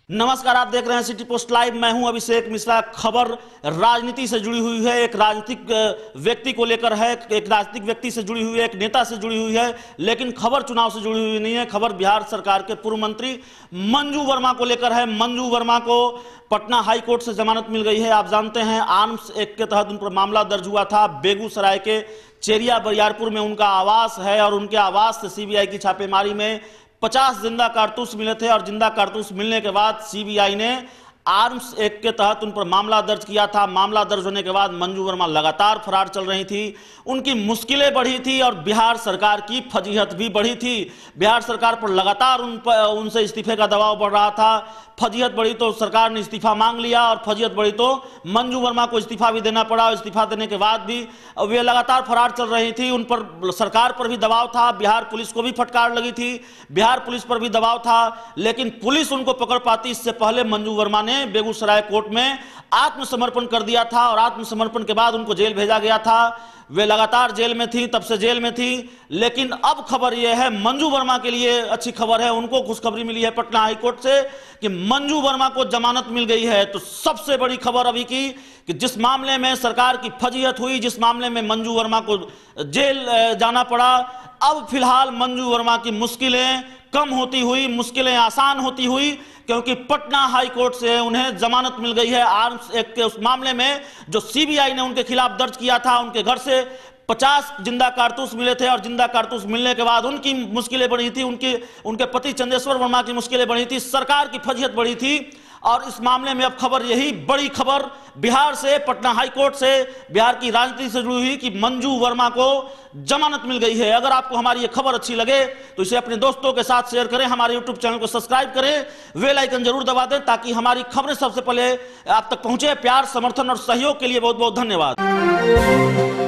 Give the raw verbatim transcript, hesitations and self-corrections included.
नमस्कार, आप देख रहे हैं सिटी पोस्ट लाइव। मैं हूं अभिषेक मिश्रा। खबर राजनीति से जुड़ी हुई है, एक राजनीतिक व्यक्ति को लेकर है, एक राजनीतिक व्यक्ति से जुड़ी हुई है, एक नेता से जुड़ी हुई है, लेकिन खबर चुनाव से जुड़ी हुई नहीं है। खबर बिहार सरकार के पूर्व मंत्री मंजू वर्मा को लेकर है। मंजू वर्मा को पटना हाई कोर्ट से जमानत मिल गई है। आप जानते हैं, आर्म्स एक्ट के तहत उन पर मामला दर्ज हुआ था। बेगूसराय के चेरिया बरियारपुर में उनका आवास है और उनके आवास से सीबीआई की छापेमारी में पचास जिंदा कारतूस मिले थे और जिंदा कारतूस मिलने के बाद सीबीआई ने आर्म्स एक्ट के तहत उन पर मामला दर्ज किया था। मामला दर्ज होने के बाद मंजू वर्मा लगातार फरार चल रही थी, उनकी मुश्किलें बढ़ी थी और बिहार सरकार की फजीहत भी बढ़ी थी। बिहार सरकार पर लगातार उन पर उनसे इस्तीफे का दबाव बढ़ रहा था। फजीहत बढ़ी तो सरकार ने इस्तीफा मांग लिया और फजीहत बढ़ी तो मंजू वर्मा को इस्तीफा भी देना पड़ा। इस्तीफा देने के बाद भी वे लगातार फरार चल रही थी। उन पर सरकार पर भी दबाव था, बिहार पुलिस को भी फटकार लगी थी, बिहार पुलिस पर भी दबाव था, लेकिन पुलिस उनको पकड़ पाती इससे पहले मंजू वर्मा ने बेगूसराय कोर्ट में आत्मसमर्पण कर दिया था और आत्मसमर्पण के बाद उनको जेल भेजा गया था। वे लगातार जेल में थी, तब से जेल में थी। लेकिन अब खबर यह है, मंजू वर्मा के लिए अच्छी खबर है, उनको खुशखबरी मिली है पटना हाई कोर्ट से कि मंजू वर्मा को जमानत मिल गई है। तो सबसे बड़ी खबर अभी की कि जिस मामले में सरकार की फजीहत हुई, जिस मामले में मंजू वर्मा को जेल जाना पड़ा, अब फिलहाल मंजू वर्मा की मुश्किलें कम होती हुई, मुश्किलें आसान होती हुई, क्योंकि पटना हाई कोर्ट से उन्हें जमानत मिल गई है। आर्म्स एक्ट के उस मामले में जो सीबीआई ने उनके खिलाफ दर्ज किया था, उनके घर से पचास जिंदा कारतूस मिले थे और जिंदा कारतूस मिलने के बाद उनकी मुश्किलें बढ़ी थी, उनकी उनके पति चंदेश्वर वर्मा की मुश्किलें बढ़ी थी, सरकार की फजीहत बढ़ी थी। और इस मामले में अब खबर, यही बड़ी खबर बिहार से, पटना हाई कोर्ट से, बिहार की राजनीति से जुड़ी हुई कि मंजू वर्मा को जमानत मिल गई है। अगर आपको हमारी ये खबर अच्छी लगे तो इसे अपने दोस्तों के साथ शेयर करें, हमारे यूट्यूब चैनल को सब्सक्राइब करें, बेल आइकन जरूर दबा दें ताकि हमारी खबरें सबसे पहले आप तक पहुंचे। प्यार, समर्थन और सहयोग के लिए बहुत बहुत धन्यवाद।